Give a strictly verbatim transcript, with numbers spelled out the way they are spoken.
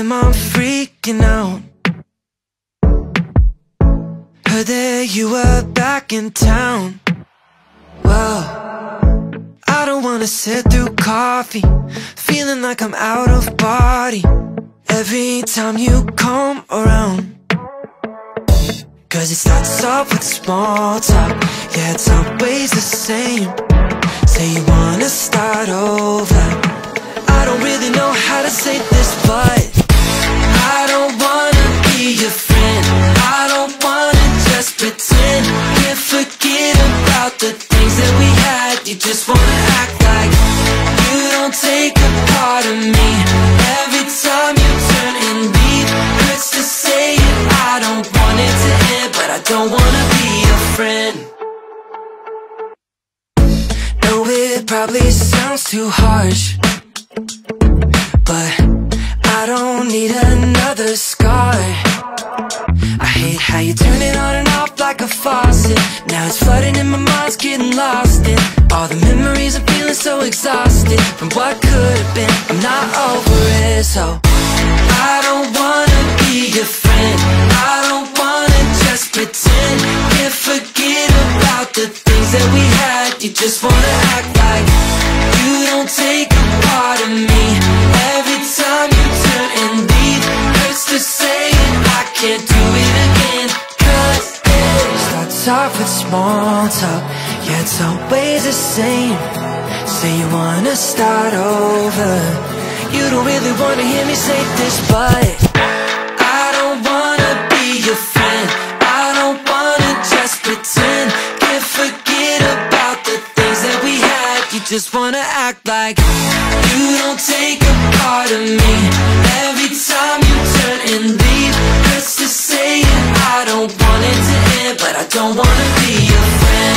time I'm freaking out. Heard that you were back in town. Well, I don't wanna sit through coffee, feeling like I'm out of body every time you come around. Cause it starts off with small talk, yeah, it's always the same. Say you wanna start over, I don't really know how to say this, but I don't wanna be your friend. I don't wanna just pretend. Can't forget about the things that we had. You just wanna act like you don't take a part of me. Every time you turn and leave, hurts to say it. I don't want it to end, but I don't wanna be your friend. No, it probably sounds too harsh, but I don't need another scar. I hate how you turn it on and off like a faucet. Now it's flooding and my mind's getting lost in all the memories. I'm feeling so exhausted from what could have been. I'm not over it, so I don't wanna be your friend. I don't wanna just pretend. Can't forget about the things that we had. You just wanna act like you don't take a part of me. Every time you turn and leave, hurts to say it. I can't do it again, cause it starts off with small talk, yeah, it's always the same. Say you wanna start over, you don't really wanna hear me say this, but I don't wanna be your friend. I don't wanna just pretend. Can't forget about the things that we had. You just wanna act like you don't take a part of me. Every time you turn and leave, hurts to say it. I don't want it to end, but I don't wanna be your friend.